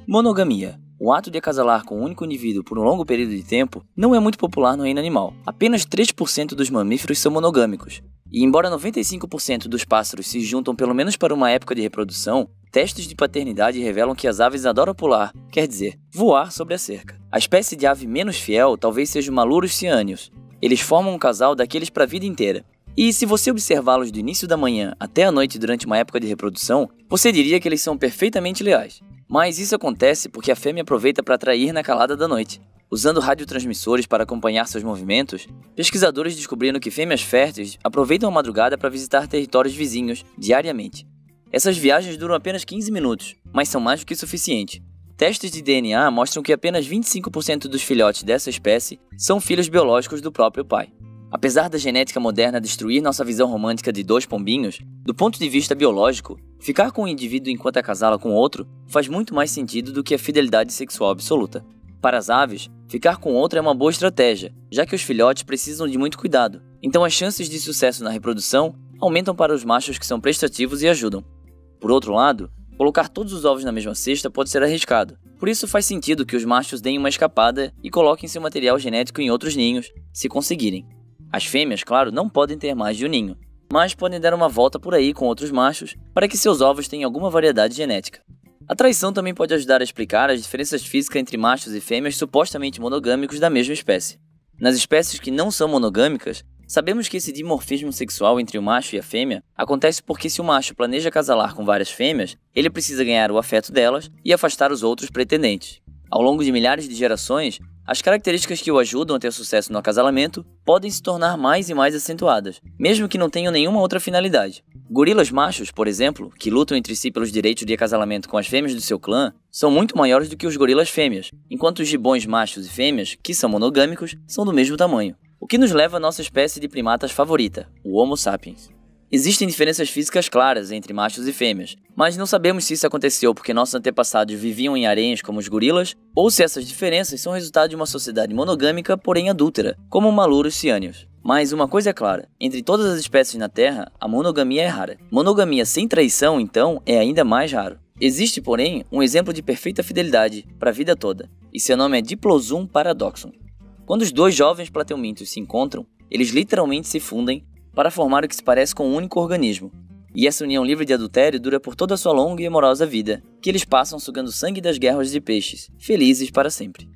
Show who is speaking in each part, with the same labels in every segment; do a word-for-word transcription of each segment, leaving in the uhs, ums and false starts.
Speaker 1: Monogamia. O ato de acasalar com um único indivíduo por um longo período de tempo não é muito popular no reino animal. Apenas três por cento dos mamíferos são monogâmicos. E embora noventa e cinco por cento dos pássaros se juntam pelo menos para uma época de reprodução, testes de paternidade revelam que as aves adoram pular, quer dizer, voar sobre a cerca. A espécie de ave menos fiel talvez seja o Malurus cyaneus. Eles formam um casal daqueles para a vida inteira. E se você observá-los do início da manhã até a noite durante uma época de reprodução, você diria que eles são perfeitamente leais. Mas isso acontece porque a fêmea aproveita para atrair na calada da noite. Usando radiotransmissores para acompanhar seus movimentos, pesquisadores descobriram que fêmeas férteis aproveitam a madrugada para visitar territórios vizinhos diariamente. Essas viagens duram apenas quinze minutos, mas são mais do que suficiente. Testes de D N A mostram que apenas vinte e cinco por cento dos filhotes dessa espécie são filhos biológicos do próprio pai. Apesar da genética moderna destruir nossa visão romântica de dois pombinhos, do ponto de vista biológico, ficar com um indivíduo enquanto acasala com outro faz muito mais sentido do que a fidelidade sexual absoluta. Para as aves, ficar com outro é uma boa estratégia, já que os filhotes precisam de muito cuidado, então as chances de sucesso na reprodução aumentam para os machos que são prestativos e ajudam. Por outro lado, colocar todos os ovos na mesma cesta pode ser arriscado, por isso faz sentido que os machos deem uma escapada e coloquem seu material genético em outros ninhos, se conseguirem. As fêmeas, claro, não podem ter mais de um ninho, mas podem dar uma volta por aí com outros machos para que seus ovos tenham alguma variedade genética. A traição também pode ajudar a explicar as diferenças físicas entre machos e fêmeas supostamente monogâmicos da mesma espécie. Nas espécies que não são monogâmicas, sabemos que esse dimorfismo sexual entre o macho e a fêmea acontece porque se o macho planeja acasalar com várias fêmeas, ele precisa ganhar o afeto delas e afastar os outros pretendentes. Ao longo de milhares de gerações, as características que o ajudam a ter sucesso no acasalamento podem se tornar mais e mais acentuadas, mesmo que não tenham nenhuma outra finalidade. Gorilas machos, por exemplo, que lutam entre si pelos direitos de acasalamento com as fêmeas do seu clã, são muito maiores do que os gorilas fêmeas, enquanto os gibões machos e fêmeas, que são monogâmicos, são do mesmo tamanho. O que nos leva à nossa espécie de primatas favorita, o Homo sapiens. Existem diferenças físicas claras entre machos e fêmeas, mas não sabemos se isso aconteceu porque nossos antepassados viviam em haréns como os gorilas, ou se essas diferenças são resultado de uma sociedade monogâmica, porém adúltera, como o Malurus cyaneus. Mas uma coisa é clara, entre todas as espécies na Terra, a monogamia é rara. Monogamia sem traição, então, é ainda mais raro. Existe, porém, um exemplo de perfeita fidelidade para a vida toda, e seu nome é Diplosum paradoxum. Quando os dois jovens plateumintos se encontram, eles literalmente se fundem para formar o que se parece com um único organismo. E essa união livre de adultério dura por toda a sua longa e amorosa vida, que eles passam sugando sangue das guerras de peixes, felizes para sempre.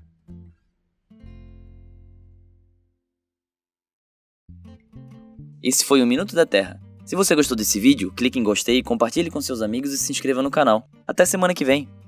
Speaker 1: Esse foi o Minuto da Terra. Se você gostou desse vídeo, clique em gostei, compartilhe com seus amigos e se inscreva no canal. Até semana que vem!